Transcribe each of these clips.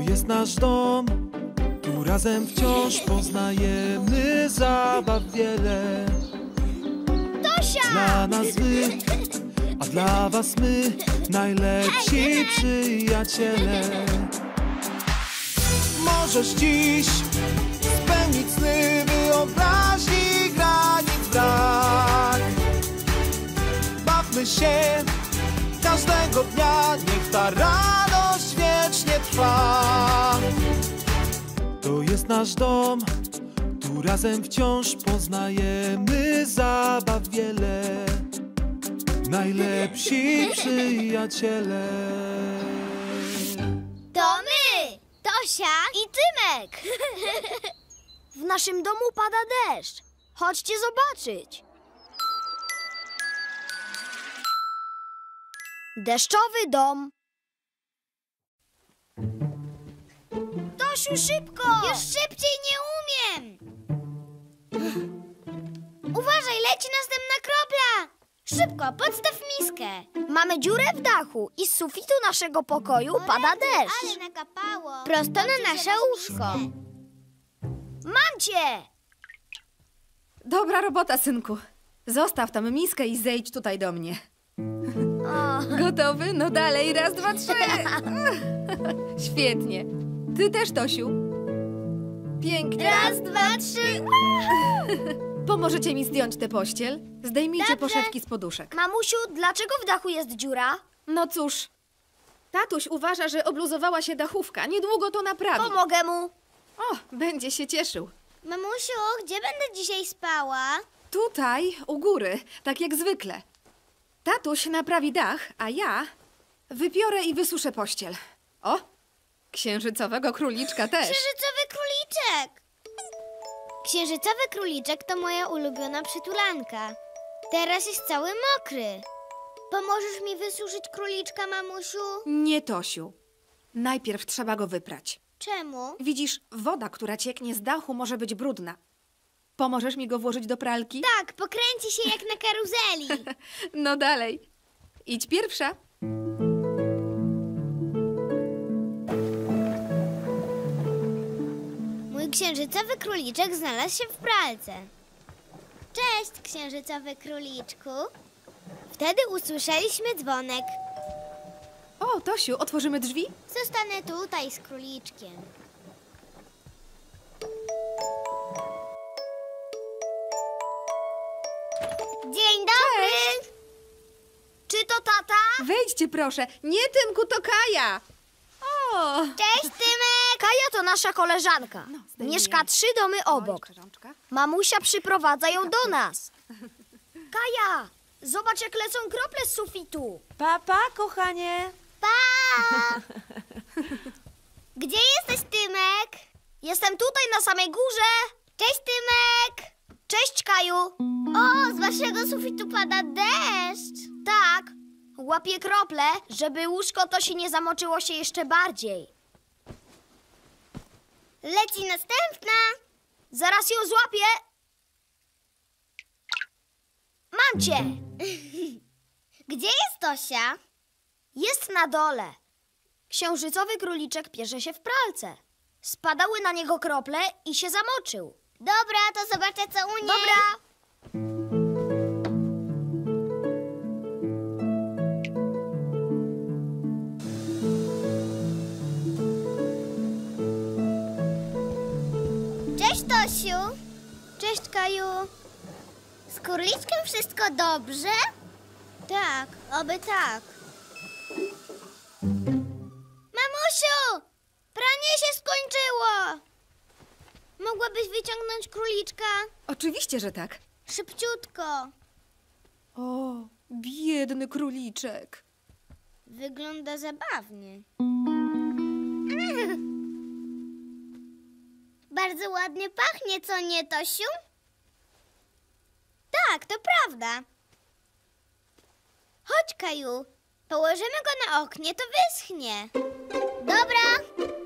jest nasz dom, tu razem wciąż poznajemy zabaw wiele. Tosia! Dla nas wy, a dla was my, najlepsi przyjaciele. Możesz dziś spełnić sny wyobraźni, granic brak. Bawmy się każdego dnia, niech ta radość wiecznie trwa. To jest nasz dom, tu razem wciąż poznajemy zabaw wiele. Najlepsi przyjaciele. To my! Tosia i Tymek! W naszym domu pada deszcz. Chodźcie zobaczyć. Deszczowy dom. Tosiu, szybko! Już szybciej nie umiem! Uważaj, leci następna kropla! Szybko, podstaw miskę. Mamy dziurę w dachu i z sufitu naszego pokoju pada deszcz. Ale nakapało. Prosto na nasze łóżko. Mam cię! Dobra robota, synku. Zostaw tam miskę i zejdź tutaj do mnie. Gotowy? No dalej, raz, dwa, trzy. Świetnie. Ty też, Tosiu. Pięknie. Raz, dwa, trzy. Pomożecie mi zdjąć tę pościel? Zdejmijcie Dobrze. poszewki z poduszek. Mamusiu, dlaczego w dachu jest dziura? No cóż, tatuś uważa, że obluzowała się dachówka. Niedługo to naprawi. Pomogę mu. O, będzie się cieszył. Mamusiu, gdzie będę dzisiaj spała? Tutaj, u góry, tak jak zwykle. Tatuś naprawi dach, a ja wypiorę i wysuszę pościel. O, księżycowego króliczka też. Księżycowy króliczek! Księżycowy króliczek to moja ulubiona przytulanka. Teraz jest cały mokry. Pomożesz mi wysuszyć króliczka, mamusiu? Nie, Tosiu. Najpierw trzeba go wyprać. Czemu? Widzisz, woda, która cieknie z dachu, może być brudna. Pomożesz mi go włożyć do pralki? Tak, pokręci się jak na karuzeli. No dalej. Idź pierwsza. Mój księżycowy króliczek znalazł się w pralce. Cześć, księżycowy króliczku. Wtedy usłyszeliśmy dzwonek. O, Tosiu, otworzymy drzwi? Zostanę tutaj z króliczkiem. Dzień dobry! Czy to tata? Wejdźcie, proszę. Nie, Tymku, to Kaja. O! Cześć, Tymek! Kaja to nasza koleżanka. zdejmij Mieszka jej. 3 domy obok. jeszcze rączka. Mamusia przyprowadza ją do nas. Kaja, zobacz jak lecą krople z sufitu. Papa, kochanie. Pa! Gdzie jesteś, Tymek? Jestem tutaj na samej górze. Cześć, Tymek! Cześć, Kaju. O, z waszego sufitu pada deszcz. Tak, łapię krople, żeby łóżko to się nie zamoczyło się jeszcze bardziej. Leci następna. Zaraz ją złapię. Mam cię. Gdzie jest Tosia? Jest na dole. Księżycowy króliczek pierze się w pralce. Spadały na niego krople i się zamoczył. Dobra, to zobaczę, co u niej. Dobra. Cześć, Tosiu. Cześć, Kaju. Z króliczkiem wszystko dobrze? Tak, oby tak. Mamusiu! Pranie się skończyło! Mogłabyś wyciągnąć króliczka? Oczywiście, że tak. Szybciutko. O, biedny króliczek. Wygląda zabawnie. Bardzo ładnie pachnie, co nie, Tosiu? Tak, to prawda. Chodź, Kaju. Położymy go na oknie, to wyschnie. Dobra.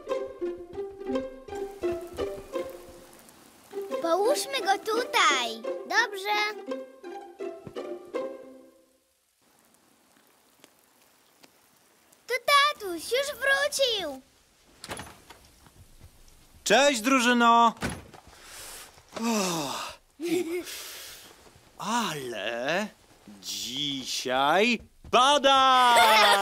Połóżmy go tutaj. Dobrze. To tatuś już wrócił. Cześć, drużyno! Ale dzisiaj pada!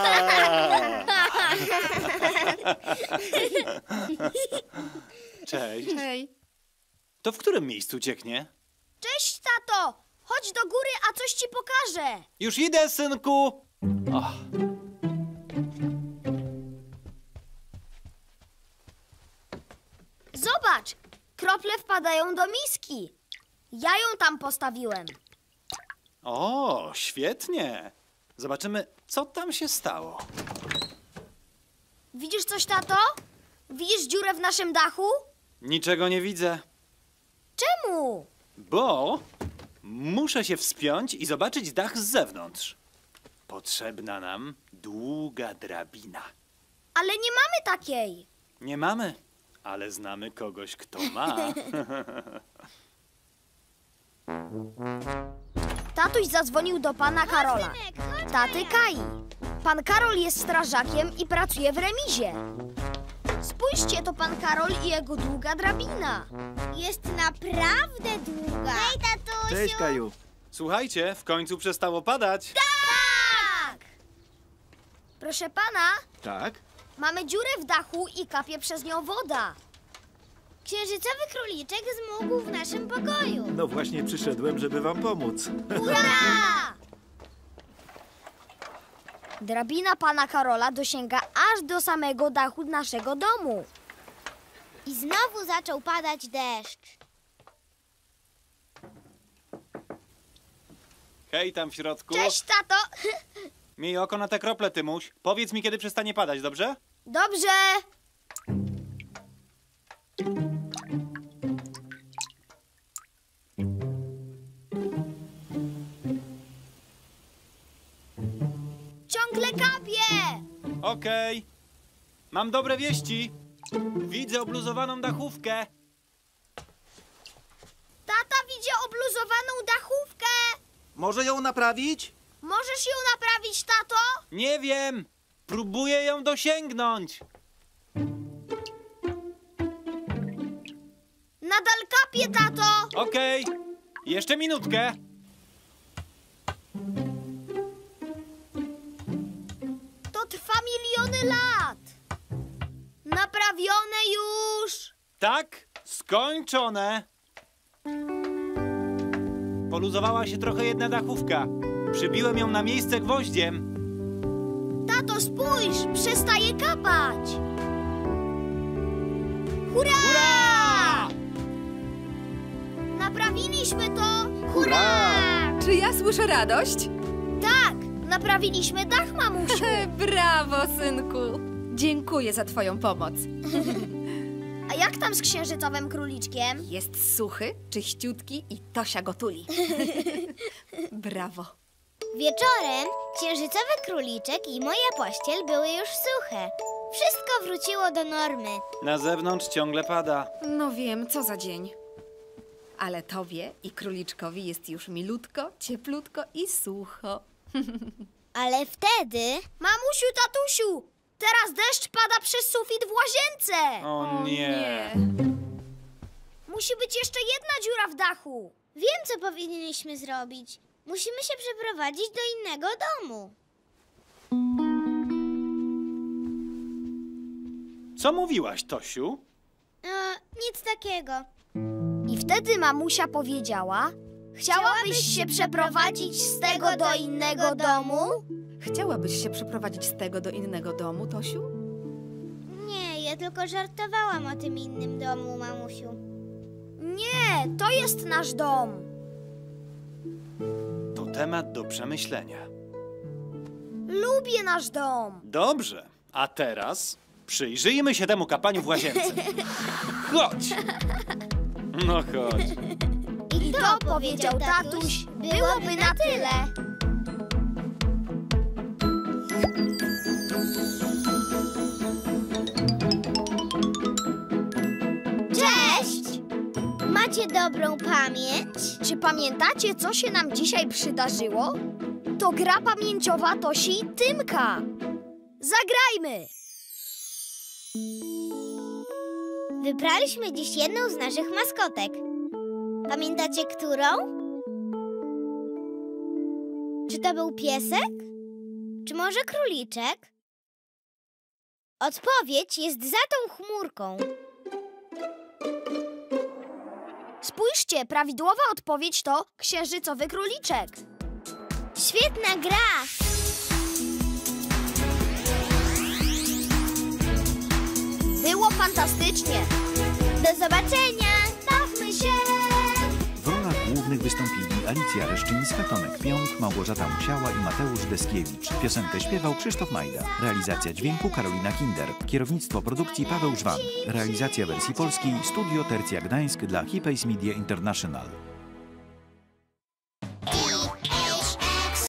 Cześć. Hej. To w którym miejscu cieknie? Cześć, tato! Chodź do góry, a coś ci pokażę. Już idę, synku! Ach. Zobacz, krople wpadają do miski. Ja ją tam postawiłem. O, świetnie! Zobaczymy, co tam się stało. Widzisz coś, tato? Widzisz dziurę w naszym dachu? Niczego nie widzę, Czemu? bo muszę się wspiąć i zobaczyć dach z zewnątrz. Potrzebna nam długa drabina. Ale nie mamy takiej. Nie mamy, ale znamy kogoś, kto ma. Tatuś zadzwonił do pana Karola. Taty Kai. Pan Karol jest strażakiem i pracuje w remizie. Spójrzcie, to pan Karol i jego długa drabina. Jest naprawdę długa. Hej, tatusiu! Cześć, Kaju. Słuchajcie, w końcu przestało padać. Tak! Proszę pana, Tak? mamy dziurę w dachu i kapie przez nią woda. Księżycowy króliczek zmógł w naszym pokoju. No właśnie przyszedłem, żeby wam pomóc. Hurra! Drabina pana Karola dosięga aż do samego dachu naszego domu. I znowu zaczął padać deszcz. Hej, tam w środku. Cześć, tato! Miej oko na te krople, Tymuś. Powiedz mi, kiedy przestanie padać, dobrze? Dobrze! Ciągle kapie! Okej. Mam dobre wieści. Widzę obluzowaną dachówkę. Tata widzi obluzowaną dachówkę! Może ją naprawić? Możesz ją naprawić, tato? Nie wiem. Próbuję ją dosięgnąć. Nadal kapie, tato! Okej. Jeszcze minutkę. To trwa miliony lat! Naprawione już! Tak, skończone. Poluzowała się trochę jedna dachówka. Przybiłem ją na miejsce gwoździem. Tato, spójrz! Przestaje kapać! Hurra! Hurra! Naprawiliśmy to! Hurra! Czy ja słyszę radość? Tak! Naprawiliśmy dach, mamusiu! Brawo, synku. Dziękuję za twoją pomoc. A jak tam z księżycowym króliczkiem? Jest suchy, czyściutki i Tosia go tuli. Brawo. Wieczorem księżycowy króliczek i moja pościel były już suche. Wszystko wróciło do normy. Na zewnątrz ciągle pada. No wiem, co za dzień. Ale tobie i króliczkowi jest już milutko, cieplutko i sucho. Ale wtedy... Mamusiu, tatusiu! Teraz deszcz pada przez sufit w łazience! O nie. Musi być jeszcze jedna dziura w dachu! Wiem, co powinniśmy zrobić. Musimy się przeprowadzić do innego domu. Co mówiłaś, Tosiu? Nic takiego. I wtedy mamusia powiedziała: Chciałabyś się przeprowadzić z tego do innego domu? Chciałabyś się przeprowadzić z tego do innego domu, Tosiu? Nie, ja tylko żartowałam o tym innym domu, mamusiu. Nie, to jest nasz dom. To temat do przemyślenia. Lubię nasz dom. Dobrze, a teraz przyjrzyjmy się temu kapaniu w łazience. Chodź! No chodź. I to, powiedział tatuś, byłoby na tyle. Cześć! Macie dobrą pamięć? Czy pamiętacie, co się nam dzisiaj przydarzyło? To gra pamięciowa Tosi i Tymka. Zagrajmy! Wybraliśmy dziś jedną z naszych maskotek. Pamiętacie, którą? Czy to był piesek? Czy może króliczek? Odpowiedź jest za tą chmurką. Spójrzcie, prawidłowa odpowiedź to księżycowy króliczek. Świetna gra! Było fantastycznie. Do zobaczenia! Bawmy się! W rolach głównych wystąpili Alicja Reszczyńska, Tomek Pionk, Małgorzata Musiała i Mateusz Deskiewicz. Piosenkę śpiewał Krzysztof Majda. Realizacja dźwięku Karolina Kinder. Kierownictwo produkcji Paweł Żwan. Realizacja wersji polskiej Studio Tercja Gdańsk dla Hipays Media International.